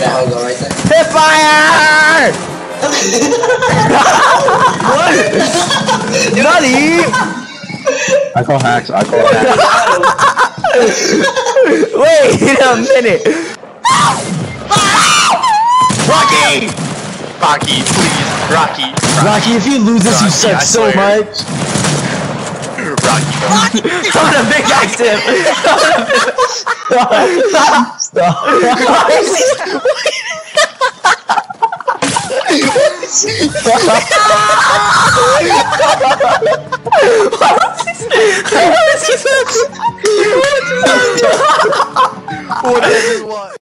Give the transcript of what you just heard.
I'll go right there. Hit fire! What? Nutty! I call hacks. Wait a minute! Rocky! Rocky, please. Rocky, if you lose this, you suck so much. Rocky. I'm gonna big axe him! Stop. What is this? What?